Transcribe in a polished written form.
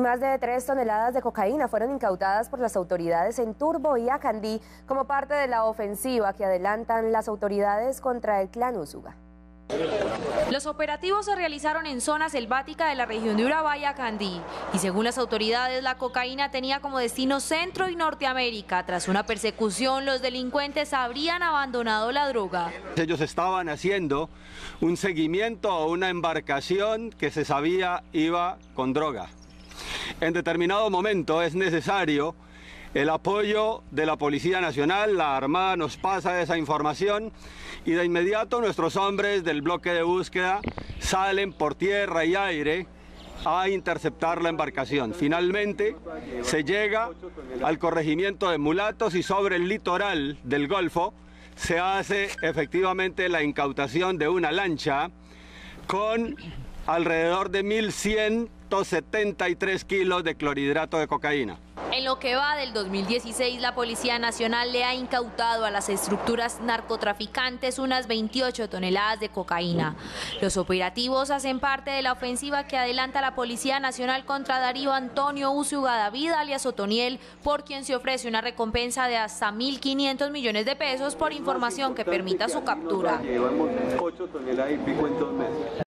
más de 3 toneladas de cocaína fueron incautadas por las autoridades en Turbo y Acandí como parte de la ofensiva que adelantan las autoridades contra el clan Úsuga. Los operativos se realizaron en zona selvática de la región de Urabá y Acandí, y según las autoridades la cocaína tenía como destino Centro y Norteamérica. Tras una persecución, los delincuentes habrían abandonado la droga. Ellos estaban haciendo un seguimiento a una embarcación que se sabía iba con droga. En determinado momento es necesario el apoyo de la Policía Nacional. La Armada nos pasa esa información y de inmediato nuestros hombres del bloque de búsqueda salen por tierra y aire a interceptar la embarcación. Finalmente se llega al corregimiento de Mulatos y sobre el litoral del Golfo se hace efectivamente la incautación de una lancha con alrededor de 1.173 kilos de clorhidrato de cocaína. En lo que va del 2016, la Policía Nacional le ha incautado a las estructuras narcotraficantes unas 28 toneladas de cocaína. Los operativos hacen parte de la ofensiva que adelanta la Policía Nacional contra Darío Antonio Úsuga David, alias Otoniel, por quien se ofrece una recompensa de hasta 1.500 millones de pesos por información que permita su captura.